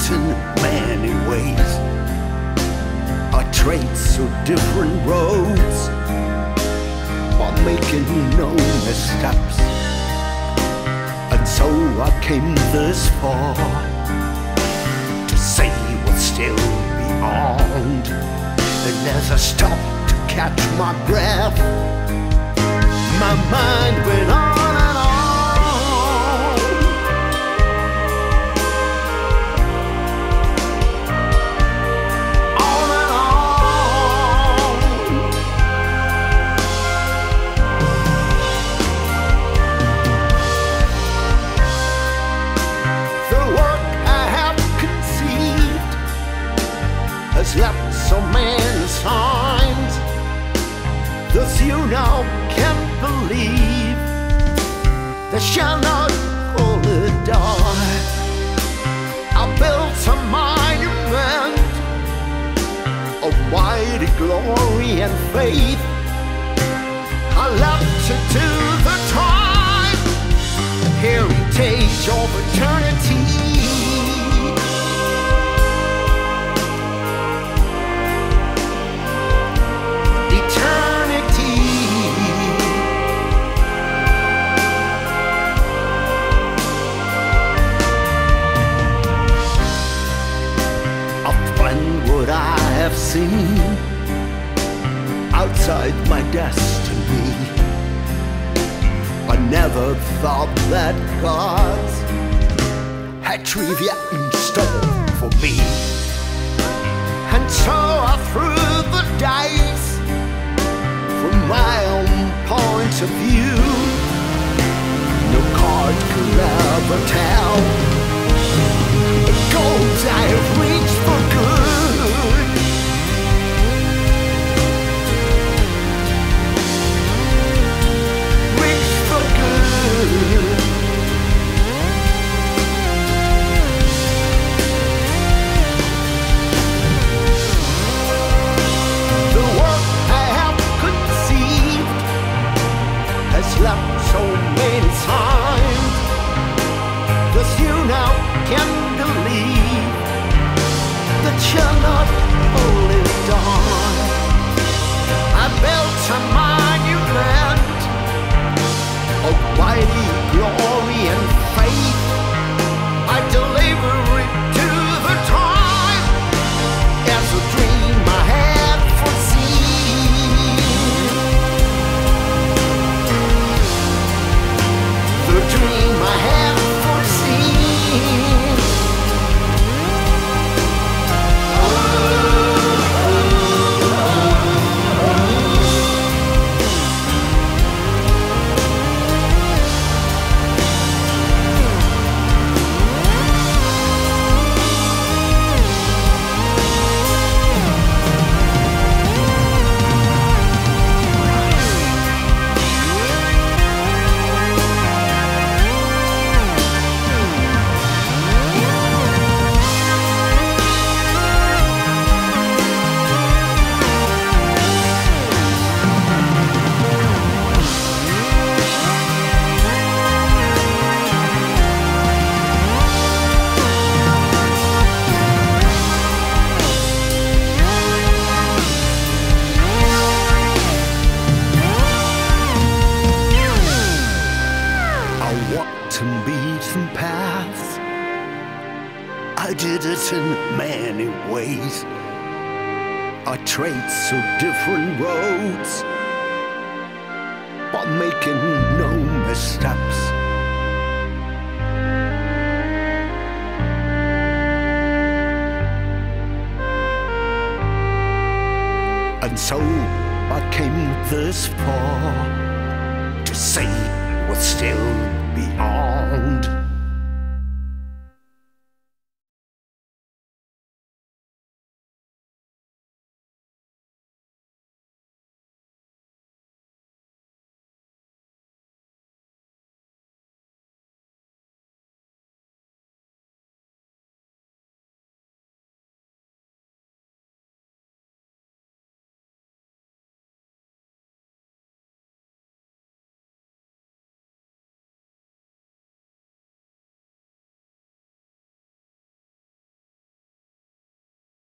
it in many ways. I trade so different roads, but making no missteps. And so I came this far to see what's still beyond. And as I stopped to catch my breath, my mind went on and on. On and on. The work I have conceived has left so many signs. Thus you now can't believe they shall not fully die. I built a monument of mighty glory and faith. I left it to the time, heritage of eternity. What I have seen outside my destiny, I never thought that gods had trivia in store for me. And so I threw the dice from my own point of view. No card could ever tell the goals I have reached for good. Reached for good. The work I have conceived has left so many signs. Thus you now can believe that you're not only done. I built a monument of mighty glory and faith. I deliver it to the time as a dream I had foreseen. The dream I had foreseen. And beaten paths, I did it in many ways. I trade so different roads, but making no missteps. And so I came this far to see what's still beyond.